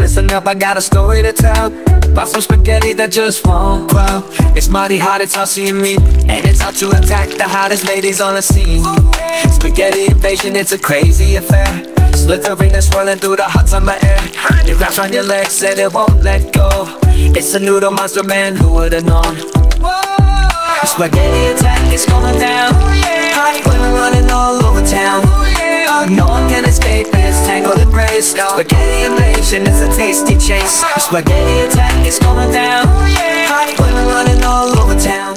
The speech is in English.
listen up, I got a story to tell about some spaghetti that just won't quell. It's mighty hot, it's all seeing me, and it's out to attack the hottest ladies on the scene. Spaghetti invasion, it's a crazy affair, slithering and swirling through the hot summer air. It wraps around your legs and it won't let go. It's a noodle monster, man, who would've known? Spaghetti attack is going down. Hot women running all over town. No one can escape this tangled embrace. Spaghetti invasion is a tasty chase. Spaghetti attack is going down. Hot women running all over town.